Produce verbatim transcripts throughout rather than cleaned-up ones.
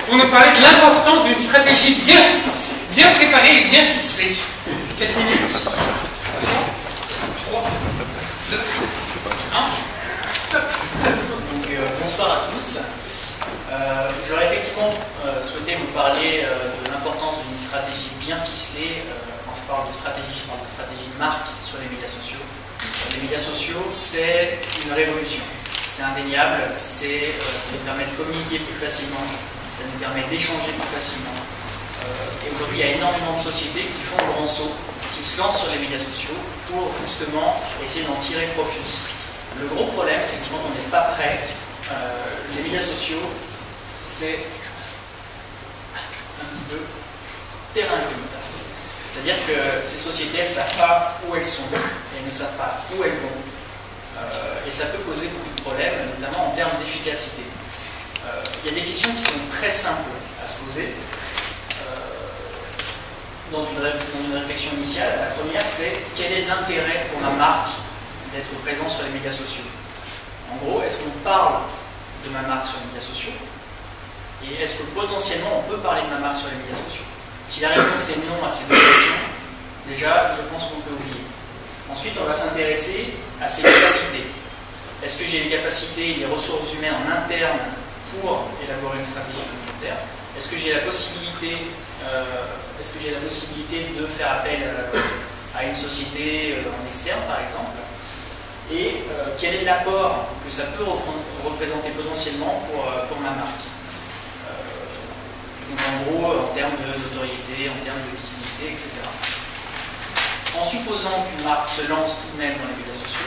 pour nous parler de l'importance d'une stratégie bien, bien préparée et bien ficelée. Quelques minutes. trois, deux, un. Donc, euh, bonsoir à tous. Euh, J'aurais effectivement euh, souhaité vous parler euh, de l'importance d'une stratégie bien ficelée. Euh, quand je parle de stratégie, je parle de stratégie de marque sur les médias sociaux. Les médias sociaux, c'est une révolution. C'est indéniable, euh, ça nous permet de communiquer plus facilement, ça nous permet d'échanger plus facilement. Euh, et aujourd'hui, il y a énormément de sociétés qui font le grand saut, qui se lancent sur les médias sociaux pour justement essayer d'en tirer profit. Le gros problème, c'est que quand on n'est pas prêt, euh, les médias sociaux, c'est un petit peu terrain incognita. C'est-à-dire que ces sociétés, elles ne savent pas où elles sont, et elles ne savent pas où elles vont. Euh, et ça peut poser beaucoup de problèmes, notamment en termes d'efficacité. Euh, il y a des questions qui sont très simples à se poser. Euh, dans, une, dans une réflexion initiale, la première, c'est quel est l'intérêt pour ma marque d'être présent sur les médias sociaux? En gros, est-ce qu'on parle de ma marque sur les médias sociaux? Et est-ce que potentiellement on peut parler de ma marque sur les médias sociaux? Si la réponse est non à ces deux questions, déjà, je pense qu'on peut oublier. Ensuite, on va s'intéresser à ses capacités. Est-ce que j'ai les capacités et les ressources humaines en interne pour élaborer une stratégie communautaire? Est-ce que j'ai la possibilité, euh, est-ce que j'ai la possibilité de faire appel euh, à une société euh, en externe, par exemple? Et euh, quel est l'apport que ça peut représenter potentiellement pour, euh, pour ma marque? Donc en gros, en termes de notoriété, en termes de visibilité, et cetera. En supposant qu'une marque se lance tout de même dans les médias sociaux,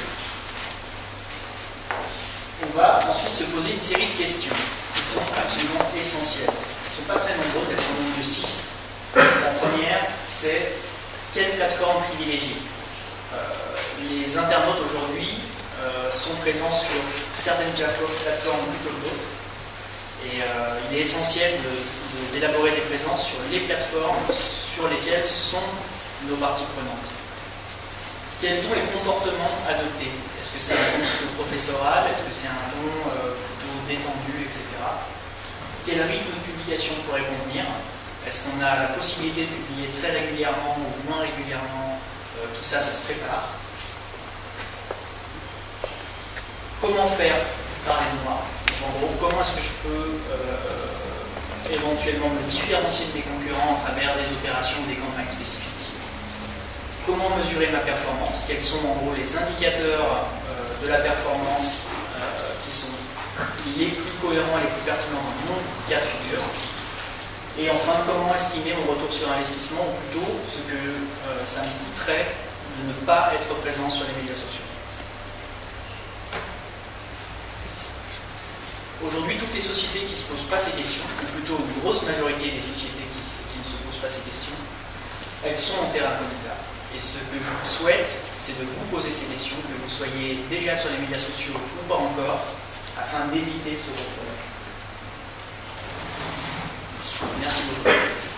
on va ensuite se poser une série de questions qui sont absolument essentielles. Elles ne sont pas très nombreuses, elles sont au nombre de six. La première, c'est quelle plateforme privilégier? euh, Les internautes aujourd'hui euh, sont présents sur certaines plateformes plutôt que d'autres. Et euh, il est essentiel d'élaborer de, de, des présences sur les plateformes sur lesquelles sont nos parties prenantes. Quels sont les comportements adoptés? Est-ce que c'est un ton plutôt professoral? Est-ce que c'est un ton euh, plutôt détendu, et cetera. Quel rythme de publication pourrait convenir? Est-ce qu'on a la possibilité de publier très régulièrement ou moins régulièrement? euh, Tout ça, ça se prépare. Comment faire? Parlez-moi. En gros, comment est-ce que je peux euh, éventuellement me différencier de mes concurrents à travers des opérations, des campagnes spécifiques? Comment mesurer ma performance? Quels sont en gros les indicateurs euh, de la performance euh, qui sont les plus cohérents et les plus pertinents dans mon cas de figure? Et enfin, comment estimer mon retour sur investissement, ou plutôt ce que euh, ça me coûterait de ne pas être présent sur les médias sociaux? Aujourd'hui, toutes les sociétés qui ne se posent pas ces questions, ou plutôt une grosse majorité des sociétés qui, qui ne se posent pas ces questions, elles sont en terra incognita. Et ce que je vous souhaite, c'est de vous poser ces questions, que vous soyez déjà sur les médias sociaux ou pas encore, afin d'éviter ce problème. Merci beaucoup.